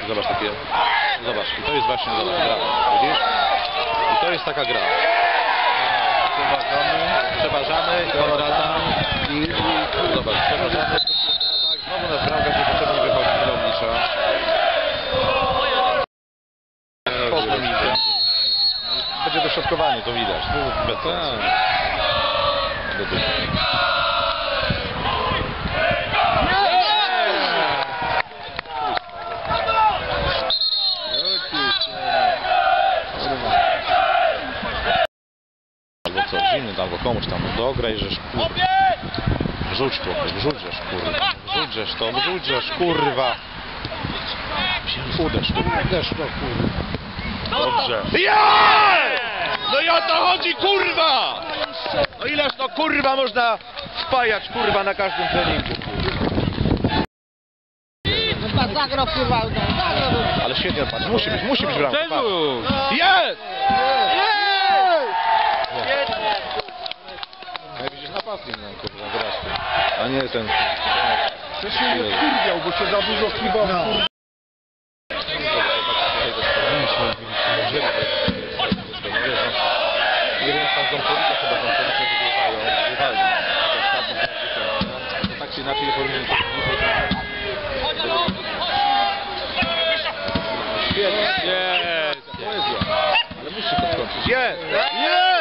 Zobacz takie. Zobacz, i to jest właśnie gra. Widzisz? I to jest taka gra. Przeważamy Konrada i zobacz, przeważamy. Tak, znowu nas bramka się potrzebnie wychodzi Milownicza. Będzie dośrodkowanie, to widać. Bez sensu. Albo co, zimny albo komuś tam dograj, żeż kurwa. Wrzuć chłopie, wrzućesz kurwa. Wrzućesz kurwa. Uderz to kurwa. Dobrze. No i o to chodzi kurwa! No ileż to kurwa można wpajać kurwa na każdym treningu. Zagrał kurwa, Ale świetnie patrz, musi być bramka. Jest! Jak widzisz napastnik nam kurwa wyrasta. A nie ten. To się nie wkurwiał, bo się za dużo kiwał. Tak czy inaczej nie powinien. Świetnie. Jest. Ale musi to skończyć. Jest!